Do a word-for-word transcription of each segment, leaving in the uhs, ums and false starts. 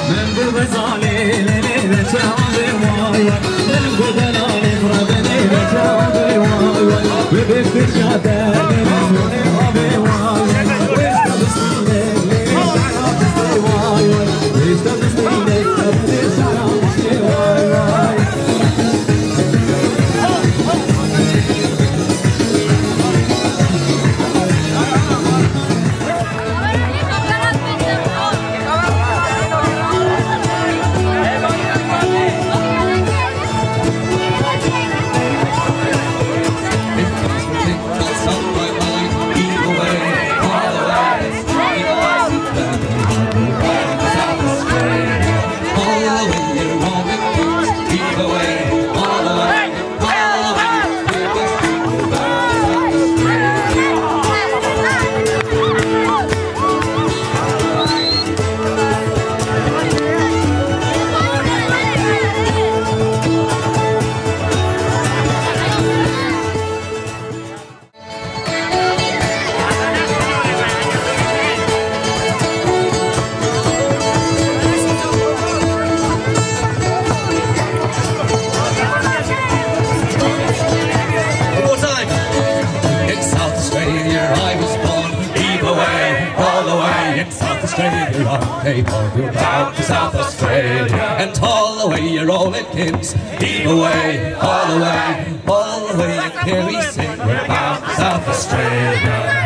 People who bound to South Australia, and all the way you're all in Kim's. Heave away, all the way, all the way, and here we sing, we're bound to South Australia.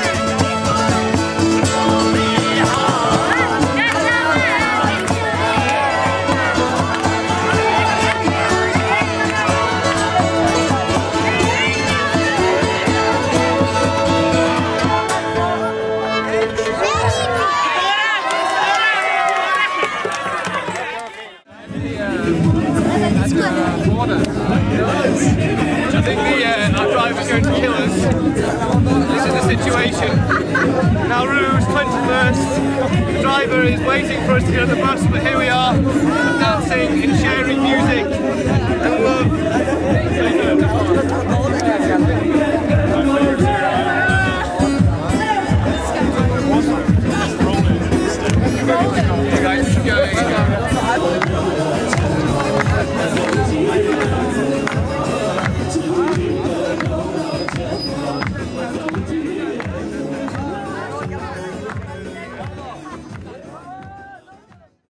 I think the, uh, our driver's going to kill us. This is the situation. Nowruz, twenty-first. The driver is waiting for us to get on the bus, but here we are, dancing and sharing music and love.